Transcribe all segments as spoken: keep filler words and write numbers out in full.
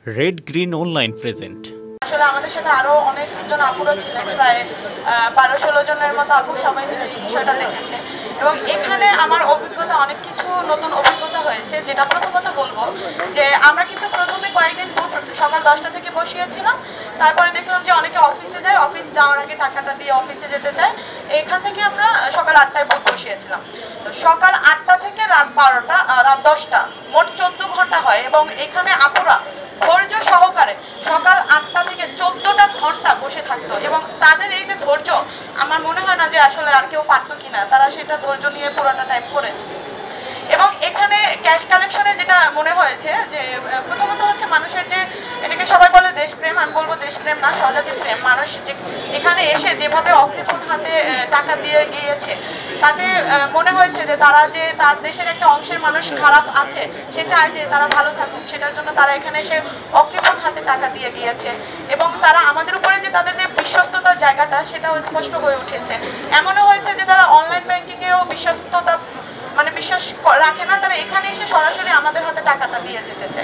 Red green online present. আসলে আমাদের সাথে আরো অনেকজন আপুরা ছিলেন, প্রায় বারো ষোলো জনের মতো আপু, সবাই মিলে এই বিষয়টা দেখেছে এবং এখানে আমার অভিজ্ঞতা অনেক কিছু নতুন অভিজ্ঞতা হয়েছে। যেটা প্রথমত বলবো যে আমরা কিন্তু প্রথমে কয়েকদিন বুথ সকাল দশটা থেকে বসিয়েছিলাম, তারপরে দেখলাম যে অনেকে অফিসে যায়, অফিস যাওয়ার আগে টাকাটা দিয়ে অফিসে যেতে চায়। এখান থেকে আমরা সকাল আটটায় বুথ বসিয়েছিলাম। তো সকাল আটটা থেকে রাত বারোটা রাত দশটা মোট চোদ্দ ঘন্টা হয় এবং এখানে আপুরা ধৈর্য সহকারে সকাল আটটা থেকে চোদ্দটা ঘন্টা বসে থাকতো এবং তাদের এই যে ধৈর্য, আমার মনে হয় না যে আসলে আর কেউ পারতো কিনা। তারা সেটা ধৈর্য নিয়ে পুরোটা টাইম করেছে। এবং এখানে ক্যাশ কালেকশনে যেটা মনে হয়েছে যে প্রথমত হচ্ছে মানুষের যে, এটাকে সবাই বলে দেশপ্রেম, আমি বলবো দেশপ্রেম না, স্বজাতি প্রেম। মানুষ যে এখানে এসে যেভাবে অক্সিজেন হাতে টাকা দিয়ে গিয়েছে, তাতে মনে হয়েছে যে তারা যে তার দেশের একটা অংশের মানুষ খারাপ আছে, সে চায় যে তারা ভালো থাকুক, সেটার জন্য তারা এখানে এসে অক্সিজেন হাতে টাকা দিয়ে গিয়েছে এবং তারা আমাদের উপরে যে তাদের যে বিশ্বস্ততার জায়গাটা, সেটাও স্পষ্ট হয়ে উঠেছে। এমনও হয়েছে যে তারা অনলাইন ব্যাংকিংয়েও বিশ্বস্ততা মানে বিশ্বাস রাখে না, তারা এখানে এসে সরাসরি আমাদের হাতে টাকাটা দিয়ে যেতে চায়।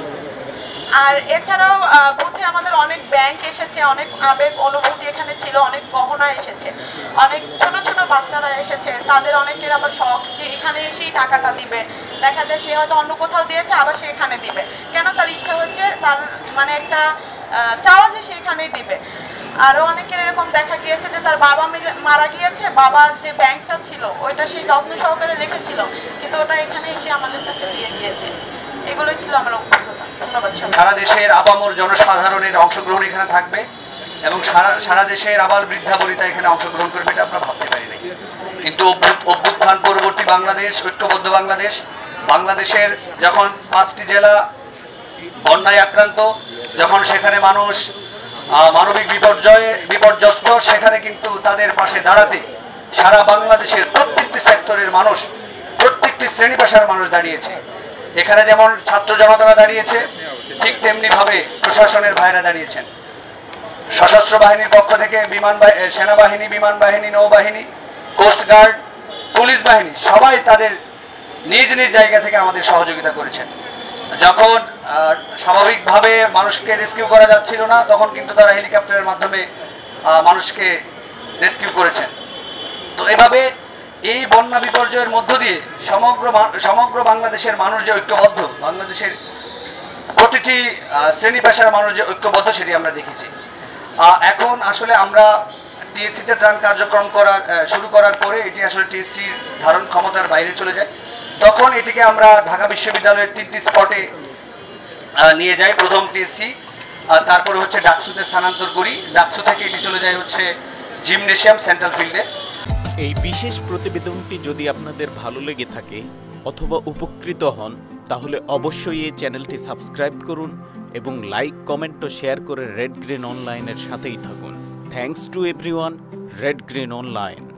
আর এছাড়াও বুথে আমাদের অনেক ব্যাংক এসেছে, অনেক আবেগ অনুভূতি এখানে ছিল, অনেক গহনা এসেছে, অনেক ছোট ছোট বাচ্চারা এসেছে। তাদের অনেকের আবার শখ যে এখানে এসেই টাকাটা দিবে। দেখা যায় সে হয়তো অন্য কোথাও দিয়েছে, আবার সে এখানে দিবে। কেন? তার ইচ্ছা হচ্ছে, তার মানে একটা চাওয়া যে সে এখানেই দিবে। আরো অনেকের এরকম দেখা গিয়েছে যে তার বাবা মারা গিয়েছে, বাবার যে ব্যাংকটা ছিল ওইটা সেই যত্ন সহকারে রেখেছিল, কিন্তু ওটা এখানে এসে আমাদের কাছে দিয়ে গিয়েছে। এগুলোই ছিল আমার অভিজ্ঞতা। ধন্যবাদ। সারা দেশের আপামর জনসাধারণের অংশগ্রহণ এখানে থাকবে এবং সারা সারা দেশের আবাল বৃদ্ধা বনিতা এখানে অংশগ্রহণ করবে, এটা আমরা ভাবতে পারি নাই। কিন্তু অভ্যুত্থান পরবর্তী বাংলাদেশ, ঐক্যবদ্ধ বাংলাদেশ, বাংলাদেশের যখন পাঁচটি জেলা বন্যায় আক্রান্ত, যখন সেখানে মানুষ মানবিক বিপর্যয়ে বিপর্যস্ত, সেখানে কিন্তু তাদের পাশে দাঁড়াতে সারা বাংলাদেশের প্রত্যেকটি সেক্টরের মানুষ, প্রত্যেকটি শ্রেণী পেশার মানুষ দাঁড়িয়েছে। এখানে যেমন ছাত্র জনতারা দাঁড়িয়েছে, ঠিক তেমনি ভাবে প্রশাসনের ভাইরা দাঁড়িয়েছেন। সশস্ত্র বাহিনীর পক্ষ থেকে বিমান সেনাবাহিনী, বিমান বাহিনী, নৌবাহিনী, কোস্টগার্ড, পুলিশ বাহিনী সবাই তাদের নিজ নিজ জায়গা থেকে আমাদের সহযোগিতা করেছেন। যখন স্বাভাবিকভাবে মানুষকে রেস্কিউ করা যাচ্ছিল না, তখন কিন্তু তারা হেলিকপ্টারের মাধ্যমে মানুষকে রেস্কিউ করেছেন। তো এভাবে এই বন্যা বিপর্যয়ের মধ্য দিয়ে সমগ্র সমগ্র বাংলাদেশের মানুষ যে ঐক্যবদ্ধ, বাংলাদেশের প্রতিটি শ্রেণী পেশার মানুষ যে ঐক্যবদ্ধ, সেটি আমরা দেখেছি। এখন আসলে আমরা টিএসসিতে ত্রাণ কার্যক্রম করার শুরু করার পরে এটি আসলে টিএসসির ধারণ ক্ষমতার বাইরে চলে যায়। তখন এটিকে আমরা ঢাকা বিশ্ববিদ্যালয়ের তিনটি স্পটে নিয়ে যাই। প্রথম টিএসসি, তারপরে হচ্ছে ডাকসুতে স্থানান্তর করি। ডাকসু থেকে এটি চলে যায় হচ্ছে জিমনেশিয়াম সেন্ট্রাল ফিল্ডে। এই বিশেষ প্রতিবেদনটি যদি আপনাদের ভালো লেগে থাকে অথবা উপকৃত হন, তাহলে অবশ্যই এই চ্যানেলটি সাবস্ক্রাইব করুন এবং লাইক, কমেন্ট ও শেয়ার করে রেড গ্রিন অনলাইনের সাথেই থাকুন। Thanks to everyone. Red green online.